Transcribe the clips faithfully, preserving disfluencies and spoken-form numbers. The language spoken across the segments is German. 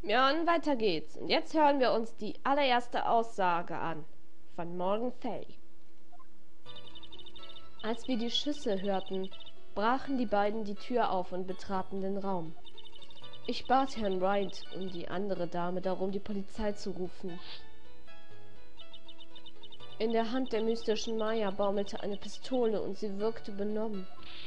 Ja, und weiter geht's. Und jetzt hören wir uns die allererste Aussage an. Von Morgan Fay. Als wir die Schüsse hörten, brachen die beiden die Tür auf und betraten den Raum. Ich bat Herrn Wright und die andere Dame darum, die Polizei zu rufen. In der Hand der mystischen Maya baumelte eine Pistole und sie wirkte benommen.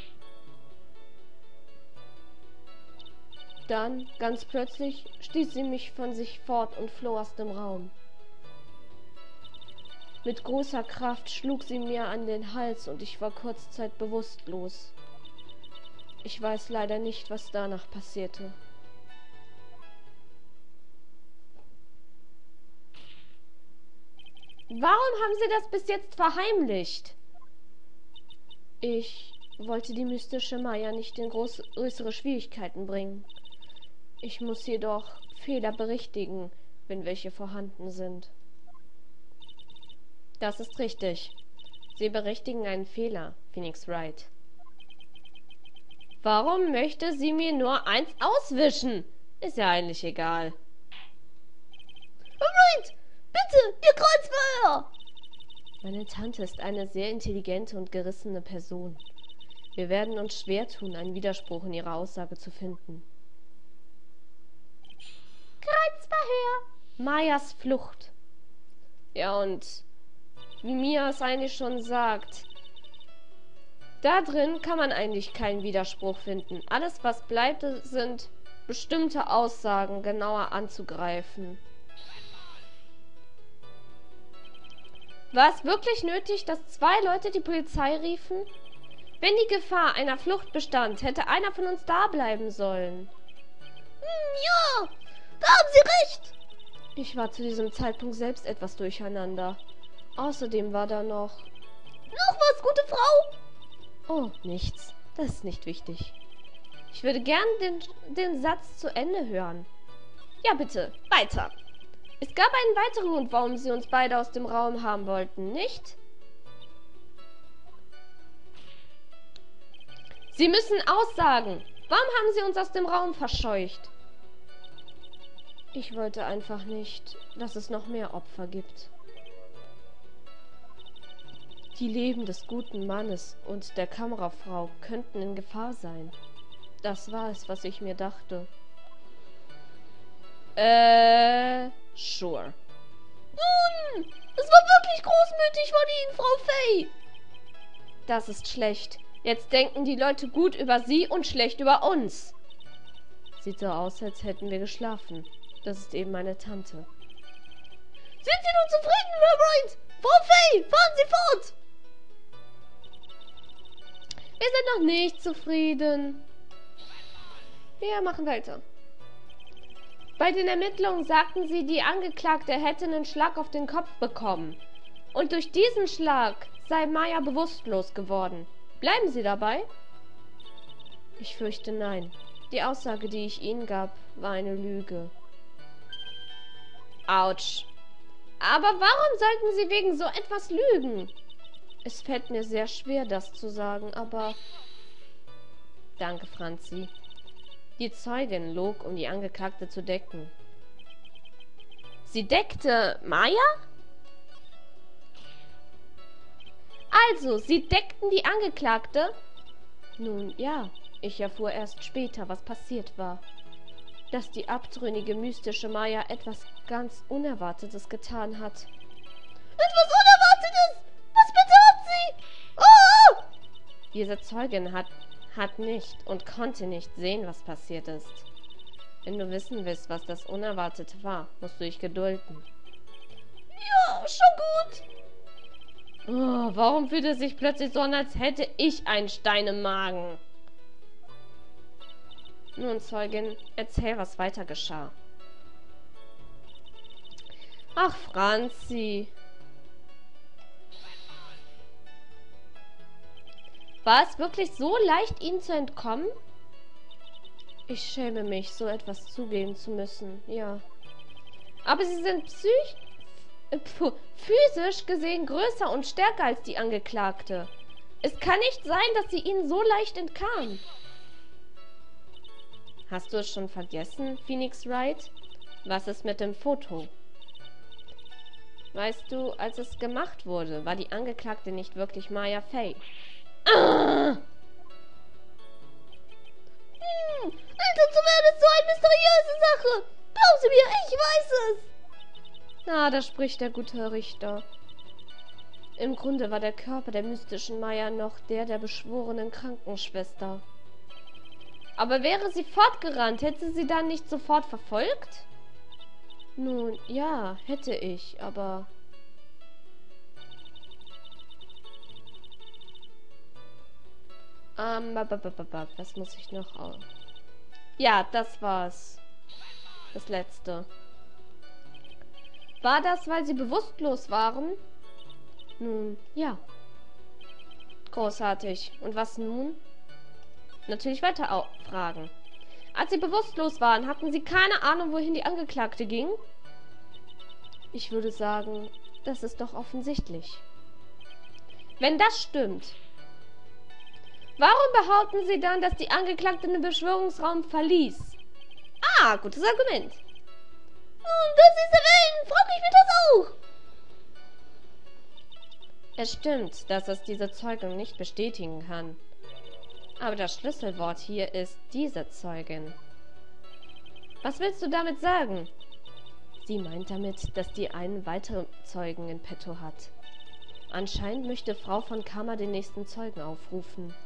Dann, ganz plötzlich, stieß sie mich von sich fort und floh aus dem Raum. Mit großer Kraft schlug sie mir an den Hals und ich war kurzzeit bewusstlos. Ich weiß leider nicht, was danach passierte. Warum haben Sie das bis jetzt verheimlicht? Ich wollte die mystische Maya nicht in groß, größere Schwierigkeiten bringen. Ich muss jedoch Fehler berichtigen, wenn welche vorhanden sind. Das ist richtig. Sie berichtigen einen Fehler, Phoenix Wright. Warum möchte sie mir nur eins auswischen? Ist ja eigentlich egal. Wright, bitte, Ihr Kreuzfeuer! Meine Tante ist eine sehr intelligente und gerissene Person. Wir werden uns schwer tun, einen Widerspruch in ihrer Aussage zu finden. Kreuzverhör! Mayas Flucht. Ja, und wie Mia es eigentlich schon sagt, da drin kann man eigentlich keinen Widerspruch finden. Alles, was bleibt, sind bestimmte Aussagen genauer anzugreifen. War es wirklich nötig, dass zwei Leute die Polizei riefen? Wenn die Gefahr einer Flucht bestand, hätte einer von uns da bleiben sollen. Hm, ja, da haben Sie recht. Ich war zu diesem Zeitpunkt selbst etwas durcheinander. Außerdem war da noch... Noch was, gute Frau? Oh, nichts. Das ist nicht wichtig. Ich würde gern den, den Satz zu Ende hören. Ja, bitte, weiter. Es gab einen weiteren Grund, warum sie uns beide aus dem Raum haben wollten, nicht? Sie müssen aussagen. Warum haben sie uns aus dem Raum verscheucht? Ich wollte einfach nicht, dass es noch mehr Opfer gibt. Die Leben des guten Mannes und der Kamerafrau könnten in Gefahr sein. Das war es, was ich mir dachte. Äh, sure. Nun, es war wirklich großmütig von Ihnen, Frau Fay. Das ist schlecht. Jetzt denken die Leute gut über sie und schlecht über uns. Sieht so aus, als hätten wir geschlafen. Das ist eben meine Tante. Sind Sie nun zufrieden, Herr Wright? Frau Fay, fahren Sie fort! Wir sind noch nicht zufrieden. Wir machen weiter. Bei den Ermittlungen sagten sie, die Angeklagte hätte einen Schlag auf den Kopf bekommen. Und durch diesen Schlag sei Maya bewusstlos geworden. Bleiben Sie dabei? Ich fürchte nein. Die Aussage, die ich Ihnen gab, war eine Lüge. Autsch. Aber warum sollten Sie wegen so etwas lügen? Es fällt mir sehr schwer, das zu sagen, aber... Danke, Franzi. Die Zeugin log, um die Angeklagte zu decken. Sie deckte Maya? Also, sie deckten die Angeklagte? Nun, ja. Ich erfuhr erst später, was passiert war. Dass die abtrünnige, mystische Maya etwas ganz Unerwartetes getan hat. Etwas Unerwartetes? Was bitte hat sie? Oh! Diese Zeugin hat, hat nicht und konnte nicht sehen, was passiert ist. Wenn du wissen willst, was das Unerwartete war, musst du dich gedulden. Ja, schon gut. Oh, warum fühlt es sich plötzlich so an, als hätte ich einen Stein im Magen? Nun, Zeugin, erzähl, was weiter geschah. Ach, Franzi. War es wirklich so leicht, ihnen zu entkommen? Ich schäme mich, so etwas zugeben zu müssen, ja. Aber sie sind psych... Äh, pf, physisch gesehen größer und stärker als die Angeklagte. Es kann nicht sein, dass sie ihnen so leicht entkam. Hast du es schon vergessen, Phoenix Wright? Was ist mit dem Foto? Weißt du, als es gemacht wurde, war die Angeklagte nicht wirklich Maya Fey. Ah! Hm, Älter zu werden ist so eine mysteriöse Sache. Glauben Sie mir, ich weiß es. Na, da spricht der gute Richter. Im Grunde war der Körper der mystischen Maya noch der der beschworenen Krankenschwester. Aber wäre sie fortgerannt, hätte sie dann nicht sofort verfolgt? Nun, ja, hätte ich, aber... Ähm, was muss ich noch... Oh. Ja, das war's. Das letzte. War das, weil sie bewusstlos waren? Nun, ja. Großartig. Und was nun? Natürlich weiter fragen. Als sie bewusstlos waren, hatten sie keine Ahnung, wohin die Angeklagte ging? Ich würde sagen, das ist doch offensichtlich. Wenn das stimmt, warum behaupten Sie dann, dass die Angeklagte den Beschwörungsraum verließ? Ah, gutes Argument. Und das ist erwähnt, frag ich mich das auch. Es stimmt, dass es diese Zeugung nicht bestätigen kann. Aber das Schlüsselwort hier ist diese Zeugin. Was willst du damit sagen? Sie meint damit, dass die einen weiteren Zeugen in petto hat. Anscheinend möchte Frau von Kammer den nächsten Zeugen aufrufen.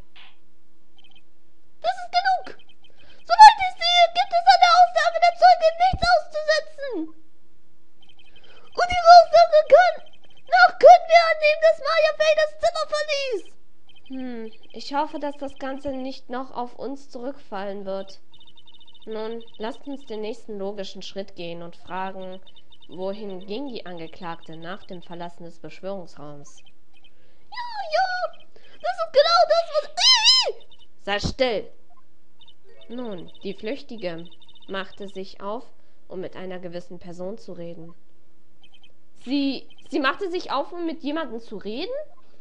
Das ist genug! Soweit ich sehe, gibt es an der Aussage der Zeugin nichts auszusetzen. Und ihre Aussage kann... Nach können wir annehmen, dass Maya Fey das Zimmer verließ. Hm, ich hoffe, dass das Ganze nicht noch auf uns zurückfallen wird. Nun, lasst uns den nächsten logischen Schritt gehen und fragen, wohin ging die Angeklagte nach dem Verlassen des Beschwörungsraums? Ja, ja, das ist genau das, was... Sei still! Nun, die Flüchtige machte sich auf, um mit einer gewissen Person zu reden. Sie... Sie machte sich auf, um mit jemandem zu reden?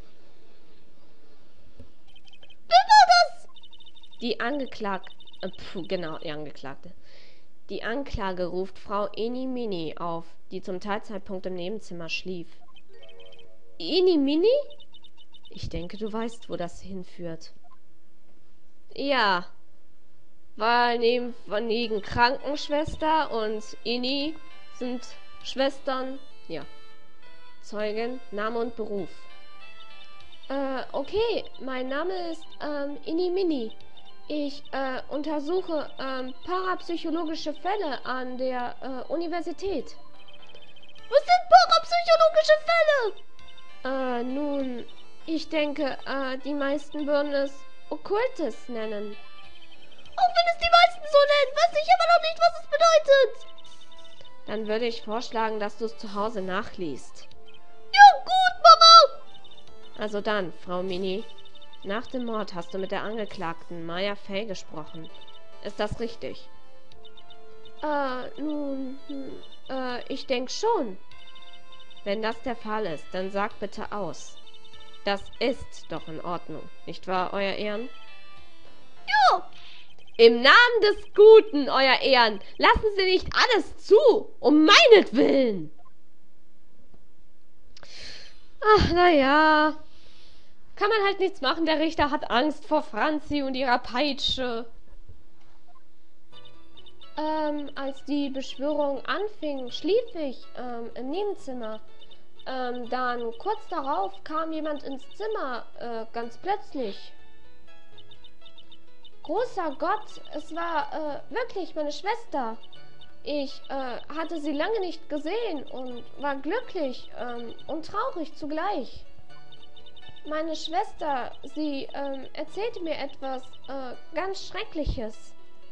Wer war das? Die Angeklagte... Äh, pfuh, genau, die Angeklagte. Die Anklage ruft Frau Eni Mini auf, die zum Teilzeitpunkt im Nebenzimmer schlief. Eni Mini? Ich denke, du weißt, wo das hinführt. Ja, weil neben, neben Krankenschwester und Eni sind Schwestern, ja. Zeugin, Name und Beruf. Äh, okay, mein Name ist ähm, Eni Mini. Ich äh, untersuche ähm, parapsychologische Fälle an der äh, Universität. Was sind parapsychologische Fälle? Äh, nun, ich denke, äh, die meisten würden es Okkultes nennen. Auch wenn es die meisten so nennen, weiß ich aber noch nicht, was es bedeutet. Dann würde ich vorschlagen, dass du es zu Hause nachliest. Ja, gut, Mama. Also dann, Frau Mini. Nach dem Mord hast du mit der Angeklagten Maya Fey gesprochen. Ist das richtig? Äh, nun, hm, äh, ich denke schon. Wenn das der Fall ist, dann sag bitte aus. Das ist doch in Ordnung, nicht wahr, Euer Ehren? Ja. Im Namen des Guten, Euer Ehren, lassen Sie nicht alles zu, um meinetwillen. Ach, naja. Kann man halt nichts machen, der Richter hat Angst vor Franzi und ihrer Peitsche. Ähm, als die Beschwörung anfing, schlief ich ähm, im Nebenzimmer. Ähm, dann kurz darauf kam jemand ins Zimmer, äh, ganz plötzlich. Großer Gott, es war äh, wirklich meine Schwester. Ich äh, hatte sie lange nicht gesehen und war glücklich ähm, und traurig zugleich. Meine Schwester, sie ähm, erzählte mir etwas äh, ganz Schreckliches.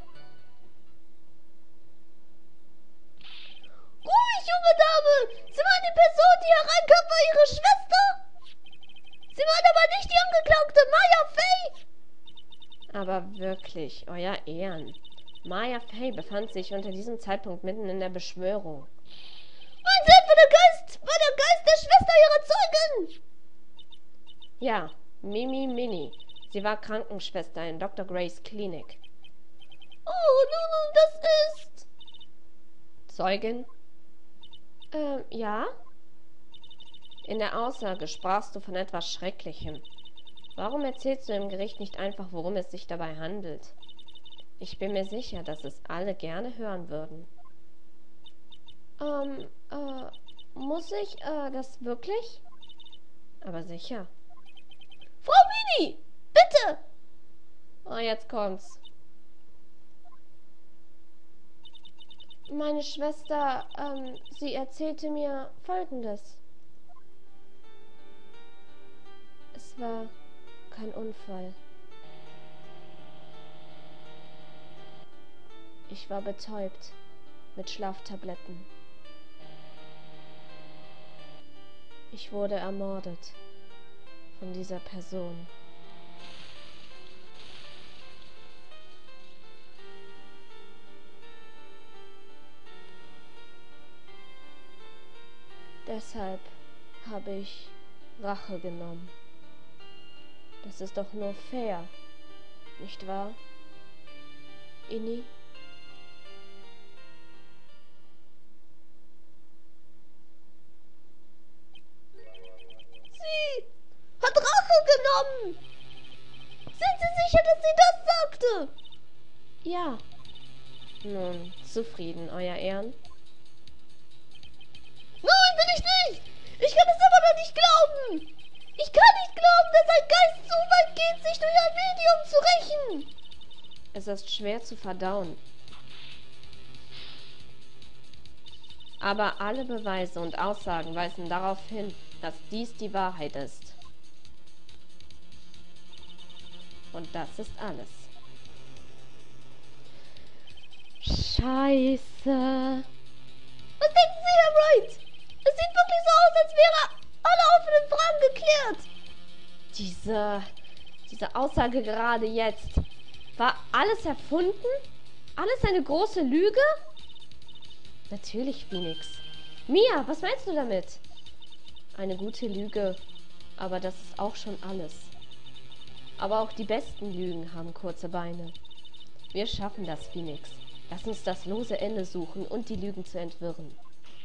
Ruhig, junge Dame! Sie meinen, die Person, die hereinkam, war Ihre Schwester? Sie meinen aber nicht die Angeklagte Maya Fey? Aber wirklich, Euer Ehren. Maya Fey befand sich unter diesem Zeitpunkt mitten in der Beschwörung. Meinen Sie etwa der Geist, war der Geist der Schwester Ihrer Zeugin? Ja, Mimi Mini. Sie war Krankenschwester in Doktor Grays Klinik. Oh, nun, nun, das ist... Zeugin? Ähm, ja? In der Aussage sprachst du von etwas Schrecklichem. Warum erzählst du im Gericht nicht einfach, worum es sich dabei handelt? Ich bin mir sicher, dass es alle gerne hören würden. Ähm, äh, muss ich, äh, das wirklich? Aber sicher. Frau Mini, bitte! Oh, jetzt kommt's. Meine Schwester, ähm, sie erzählte mir Folgendes. Es war kein Unfall. Ich war betäubt mit Schlaftabletten. Ich wurde ermordet von dieser Person. Deshalb habe ich Rache genommen. Das ist doch nur fair, nicht wahr, Inni? Sie hat Rache genommen! Sind Sie sicher, dass sie das sagte? Ja. Nun, zufrieden, Euer Ehren? Nein, bin ich nicht! Ich kann es immer noch nicht glauben! Ich kann nicht glauben, dass ein Geist so weit geht, sich durch ein Medium zu rächen! Es ist schwer zu verdauen. Aber alle Beweise und Aussagen weisen darauf hin, dass dies die Wahrheit ist. Und das ist alles. Scheiße. Was denken Sie, Herr Wright? Es sieht wirklich so aus, als wäre alle offenen Fragen geklärt. Diese, diese Aussage gerade jetzt. War alles erfunden? Alles eine große Lüge? Natürlich, Phoenix. Mia, was meinst du damit? Eine gute Lüge. Aber das ist auch schon alles. Aber auch die besten Lügen haben kurze Beine. Wir schaffen das, Phoenix. Lass uns das lose Ende suchen und die Lügen zu entwirren.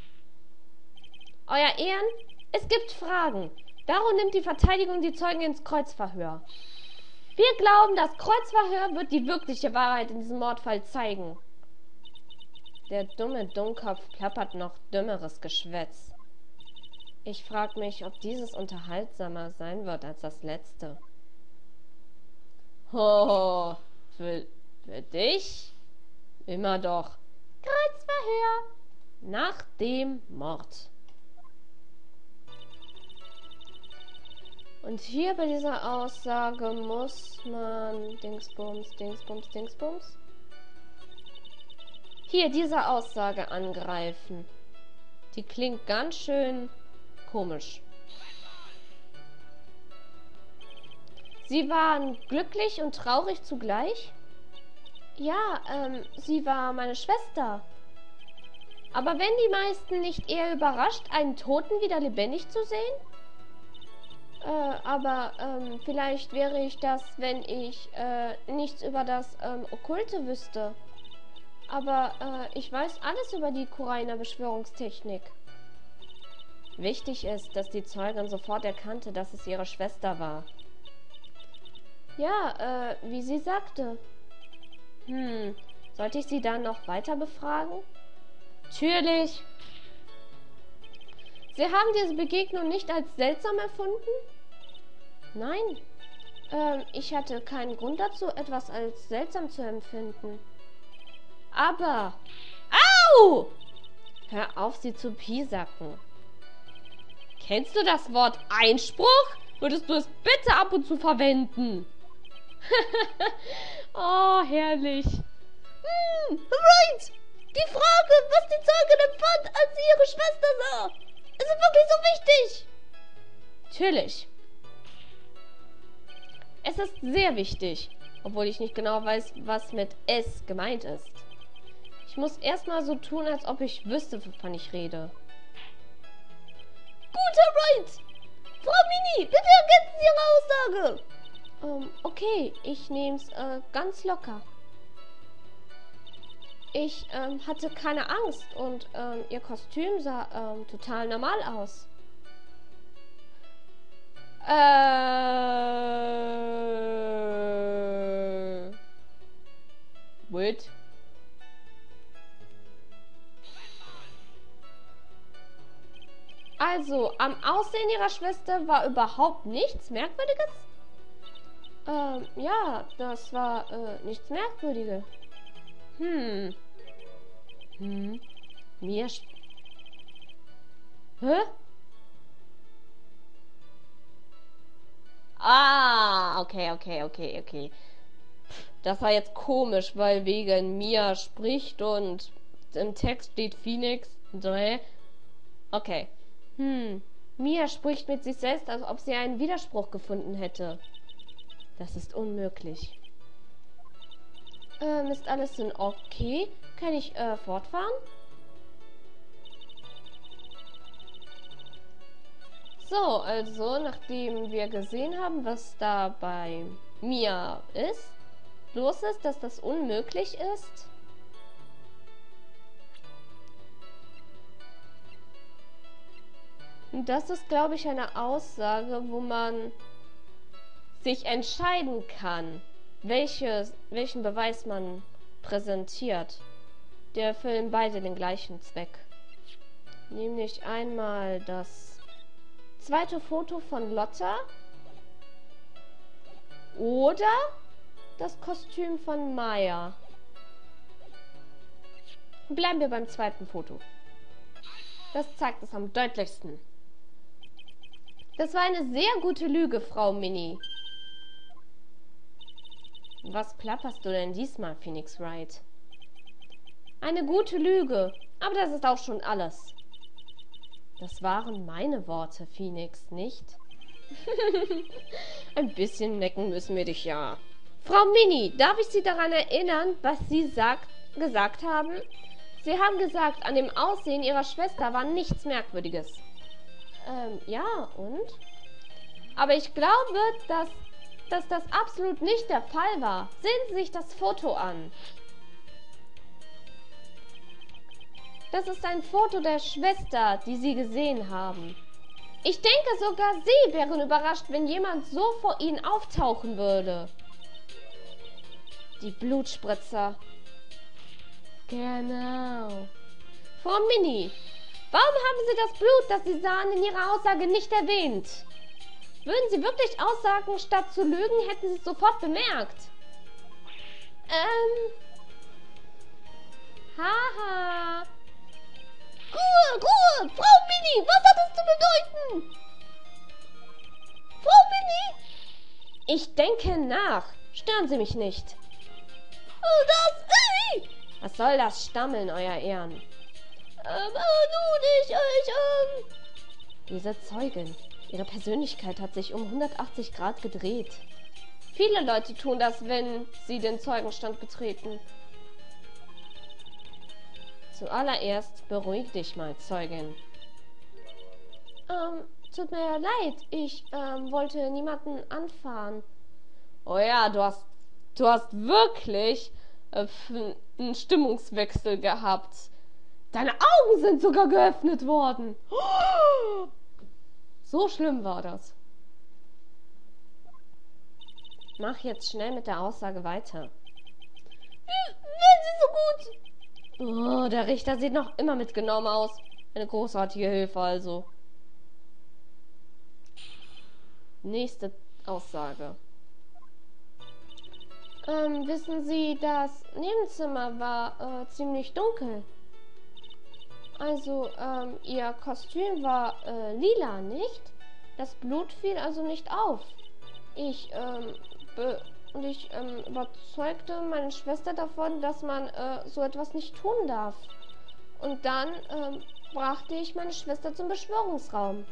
Euer Ehren, es gibt Fragen. Darum nimmt die Verteidigung die Zeugen ins Kreuzverhör. Wir glauben, das Kreuzverhör wird die wirkliche Wahrheit in diesem Mordfall zeigen. Der dumme Dummkopf plappert noch dümmeres Geschwätz. Ich frage mich, ob dieses unterhaltsamer sein wird als das letzte. Ho, für, für dich? Immer doch. Kreuzverhör nach dem Mord. Und hier bei dieser Aussage muss man Dingsbums, Dingsbums, Dingsbums. Hier diese Aussage angreifen. Die klingt ganz schön komisch. Sie waren glücklich und traurig zugleich? Ja, ähm, sie war meine Schwester. Aber wenn die meisten nicht eher überrascht, einen Toten wieder lebendig zu sehen? Äh, aber ähm, vielleicht wäre ich das, wenn ich äh, nichts über das ähm, Okkulte wüsste. Aber äh, ich weiß alles über die Kurainer Beschwörungstechnik. Wichtig ist, dass die Zeugin sofort erkannte, dass es ihre Schwester war. Ja, äh, wie sie sagte. Hm, sollte ich sie dann noch weiter befragen? Natürlich. Sie haben diese Begegnung nicht als seltsam erfunden? Nein. Ähm, ich hatte keinen Grund dazu, etwas als seltsam zu empfinden. Aber... Au! Hör auf, sie zu piesacken. Kennst du das Wort Einspruch? Würdest du es bitte ab und zu verwenden? Oh, herrlich. Hm, right. Die Frage, was die Zeugin empfand, als sie ihre Schwester sah. Ist wirklich so wichtig? Natürlich. Es ist sehr wichtig, obwohl ich nicht genau weiß, was mit es gemeint ist. Ich muss erstmal so tun, als ob ich wüsste, wovon ich rede. Gut, Herr Wright. Frau Mini, bitte ergänzen Sie Ihre Aussage. Ähm, okay, ich nehm's äh, ganz locker. Ich ähm, hatte keine Angst und ähm, ihr Kostüm sah ähm, total normal aus. Äh. Wait. Also, am Aussehen ihrer Schwester war überhaupt nichts Merkwürdiges? Ähm, ja, das war äh, nichts Merkwürdiges. Hm. Hm. Mir. sp- Hä? Ah, okay, okay, okay, okay. Das war jetzt komisch, weil wegen Mia spricht und im Text steht Phoenix. Dreh. Okay. Hm. Mia spricht mit sich selbst, als ob sie einen Widerspruch gefunden hätte. Das ist unmöglich. Ähm, ist alles in okay? Kann ich äh, fortfahren? So, also, nachdem wir gesehen haben, was da bei Mia ist, los ist, dass das unmöglich ist. Und das ist, glaube ich, eine Aussage, wo man sich entscheiden kann, welches, welchen Beweis man präsentiert. Der erfüllen beide den gleichen Zweck. Nämlich einmal das zweite Foto von Lotta oder das Kostüm von Maya. Bleiben wir beim zweiten Foto. Das zeigt es am deutlichsten. Das war eine sehr gute Lüge, Frau Minnie. Was plapperst du denn diesmal, Phoenix Wright? Eine gute Lüge, aber das ist auch schon alles. Das waren meine Worte, Phoenix, nicht? Ein bisschen necken müssen wir dich ja. Frau Minnie, darf ich Sie daran erinnern, was Sie sagt, gesagt haben? Sie haben gesagt, an dem Aussehen Ihrer Schwester war nichts Merkwürdiges. Ähm, ja, und? Aber ich glaube, dass, dass das absolut nicht der Fall war. Sehen Sie sich das Foto an. Das ist ein Foto der Schwester, die Sie gesehen haben. Ich denke, sogar Sie wären überrascht, wenn jemand so vor Ihnen auftauchen würde. Die Blutspritzer. Genau. Frau Minnie, warum haben Sie das Blut, das Sie sahen, in Ihrer Aussage nicht erwähnt? Würden Sie wirklich aussagen, statt zu lügen, hätten Sie es sofort bemerkt. Ähm. Haha. Ruhe, Ruhe! Frau Minnie, was hat das zu bedeuten? Frau Minnie? Ich denke nach. Stören Sie mich nicht. Oh, das... Ey! Was soll das Stammeln, Euer Ehren? Ähm, äh, nun, ich, ich, ähm... Diese Zeugin. Ihre Persönlichkeit hat sich um hundertachtzig Grad gedreht. Viele Leute tun das, wenn sie den Zeugenstand betreten. Zuallererst beruhig dich mal, Zeugin. Ähm, tut mir leid. Ich, ähm, wollte niemanden anfahren. Oh ja, du hast, du hast wirklich äh, einen Stimmungswechsel gehabt. Deine Augen sind sogar geöffnet worden. So schlimm war das. Mach jetzt schnell mit der Aussage weiter. Wenn Sie so gut... Oh, der Richter sieht noch immer mitgenommen aus. Eine großartige Hilfe also. Nächste Aussage. Ähm, wissen Sie, das Nebenzimmer war äh, ziemlich dunkel. Also, ähm, Ihr Kostüm war äh, lila, nicht? Das Blut fiel also nicht auf. Ich, ähm, be und ich ähm, überzeugte meine Schwester davon, dass man äh, so etwas nicht tun darf. Und dann ähm, brachte ich meine Schwester zum Beschwörungsraum.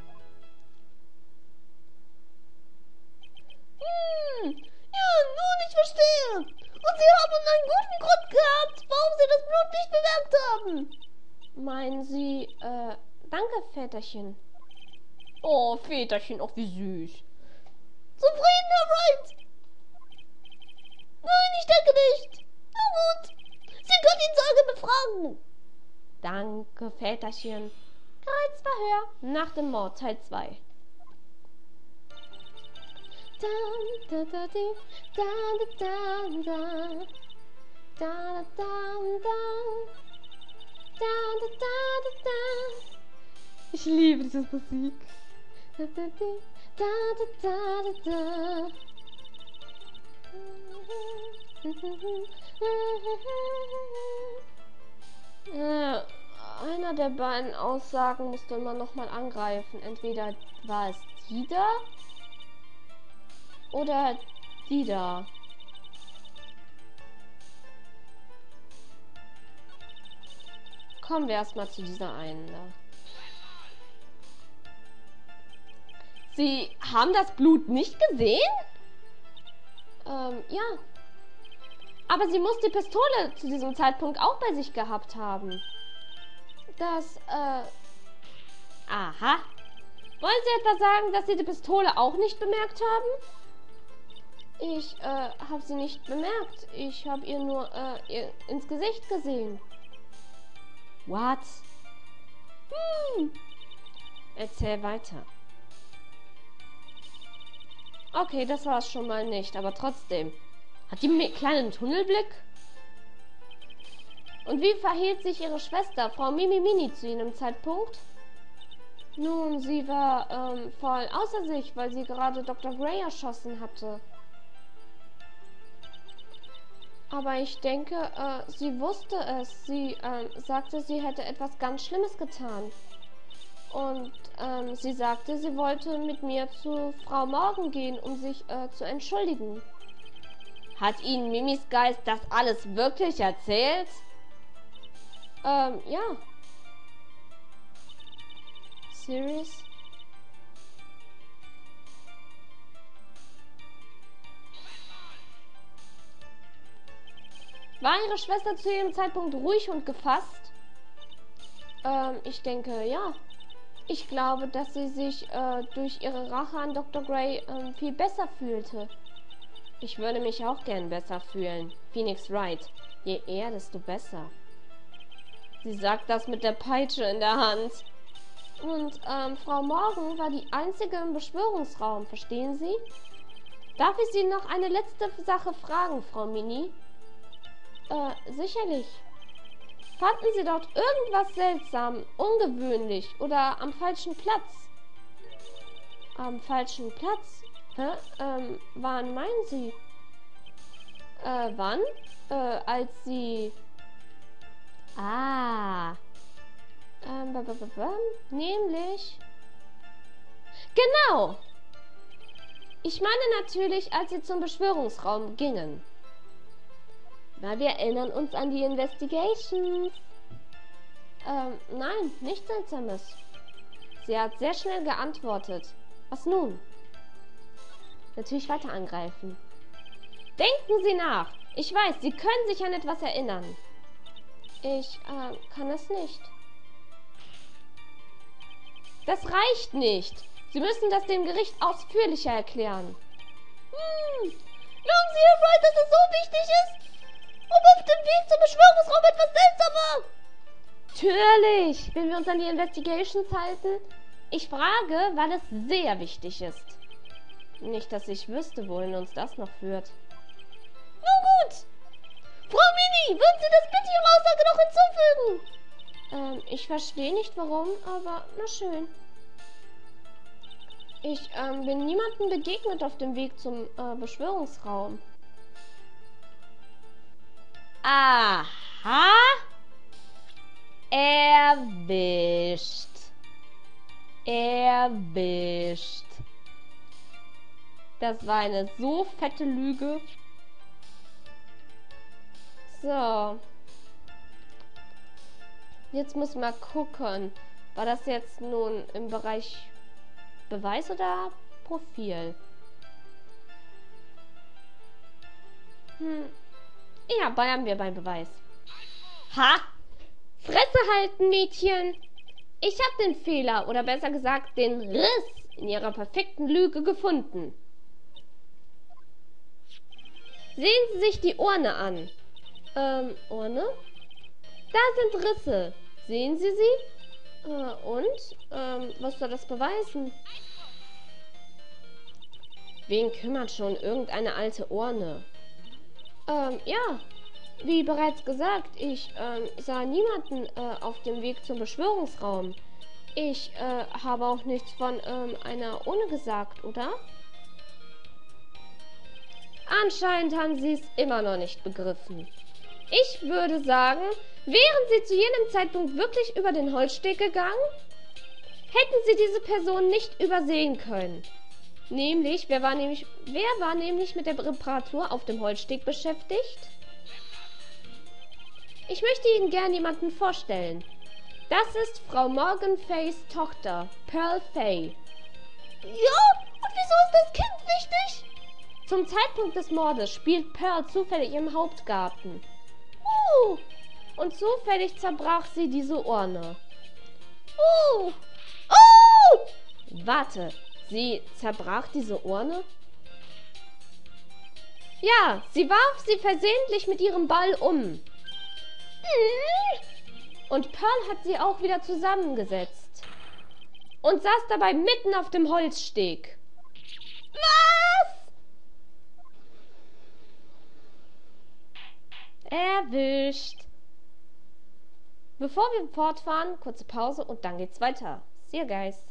Hm, ja, nun, ich verstehe. Und Sie haben einen guten Grund gehabt, warum Sie das Blut nicht bemerkt haben. Meinen Sie, äh, danke, Väterchen. Oh, Väterchen, auch wie süß. Zufrieden, Herr Wright? Nein, ich denke nicht. Na gut. Sie können ihn Zeuge befragen. Danke, Väterchen. Kreuzverhör nach dem Mord Teil zwei. Da, da, da, di, da, da, da, da. Da, da, da, da. Da, da, da, da, da. Ich liebe diese Musik. Da, da, di, da, da, da, da, da. Äh, einer der beiden Aussagen musste immer noch mal angreifen. Entweder war es die da oder die da. Kommen wir erstmal zu dieser einen da. Sie haben das Blut nicht gesehen? Ähm, ja. Aber sie muss die Pistole zu diesem Zeitpunkt auch bei sich gehabt haben. Das, äh... Aha. Wollen Sie etwa sagen, dass Sie die Pistole auch nicht bemerkt haben? Ich, äh, habe sie nicht bemerkt. Ich habe ihr nur, äh, ihr ins Gesicht gesehen. What? Hm. Erzähl weiter. Okay, das war es schon mal nicht, aber trotzdem. Hat die einen kleinen Tunnelblick? Und wie verhielt sich ihre Schwester, Frau Mimimini, zu jenem Zeitpunkt? Nun, sie war ähm, voll außer sich, weil sie gerade Doktor Gray erschossen hatte. Aber ich denke, äh, sie wusste es. Sie ähm, sagte, sie hätte etwas ganz Schlimmes getan. Und ähm, sie sagte, sie wollte mit mir zu Frau Morgan gehen, um sich äh, zu entschuldigen. Hat Ihnen Mimis Geist das alles wirklich erzählt? Ähm, ja. Serious? War Ihre Schwester zu jedem Zeitpunkt ruhig und gefasst? Ähm, ich denke, ja. Ich glaube, dass sie sich äh, durch ihre Rache an Doktor Gray äh, viel besser fühlte. Ich würde mich auch gern besser fühlen. Phoenix Wright. Je eher, desto besser. Sie sagt das mit der Peitsche in der Hand. Und ähm, Frau Morgan war die einzige im Beschwörungsraum, verstehen Sie? Darf ich Sie noch eine letzte Sache fragen, Frau Mini? Äh, sicherlich. Fanden Sie dort irgendwas seltsam, ungewöhnlich oder am falschen Platz? Am falschen Platz? Hä? Ähm, wann meinen Sie? Äh, wann? Äh, als Sie... Ah. Ähm, b -b -b -b nämlich... Genau! Ich meine natürlich, als Sie zum Beschwörungsraum gingen. Na, wir erinnern uns an die Investigations. Ähm, nein, nichts Seltsames. Sie hat sehr schnell geantwortet. Was nun? Natürlich weiter angreifen. Denken Sie nach. Ich weiß, Sie können sich an etwas erinnern. Ich, äh, kann es nicht. Das reicht nicht. Sie müssen das dem Gericht ausführlicher erklären. Hm. Glauben Sie, Herr Wright, dass es so wichtig ist? Ob auf dem Weg zum Beschwörungsraum etwas seltsam war? Natürlich, wenn wir uns an die Investigations halten. Ich frage, weil es sehr wichtig ist. Nicht, dass ich wüsste, wohin uns das noch führt. Nun gut. Frau Mini, würden Sie das bitte Ihrer Aussage noch hinzufügen? Ähm, ich verstehe nicht warum, aber na schön. Ich ähm, bin niemandem begegnet auf dem Weg zum äh, Beschwörungsraum. Aha! Erwischt. Erwischt. Das war eine so fette Lüge. So. Jetzt muss mal gucken. War das jetzt nun im Bereich Beweis oder Profil? Hm. Ja, bleiben wir beim Beweis. Ha! Fresse halten, Mädchen! Ich habe den Fehler, oder besser gesagt, den Riss in ihrer perfekten Lüge gefunden. Sehen Sie sich die Urne an. Ähm, Urne? Da sind Risse. Sehen Sie sie? Äh, und? Ähm, was soll das beweisen? Wen kümmert schon irgendeine alte Urne? Ähm, ja. Wie bereits gesagt, ich ähm, sah niemanden äh, auf dem Weg zum Beschwörungsraum. Ich äh, habe auch nichts von ähm, einer Urne gesagt, oder? Anscheinend haben Sie es immer noch nicht begriffen. Ich würde sagen, wären Sie zu jenem Zeitpunkt wirklich über den Holzsteg gegangen, hätten Sie diese Person nicht übersehen können. Nämlich, wer war nämlich, wer war nämlich mit der Reparatur auf dem Holzsteg beschäftigt? Ich möchte Ihnen gern jemanden vorstellen. Das ist Frau Morgan Fays Tochter, Pearl Fay. Ja? Und wieso ist das Kind wichtig? Zum Zeitpunkt des Mordes spielt Pearl zufällig im Hauptgarten. Oh. Und zufällig zerbrach sie diese Urne. Oh. Oh. Warte, sie zerbrach diese Urne? Ja, sie warf sie versehentlich mit ihrem Ball um. Und Pearl hat sie auch wieder zusammengesetzt. Und saß dabei mitten auf dem Holzsteg. Was? Erwischt. Bevor wir fortfahren, kurze Pause und dann geht's weiter. See you guys.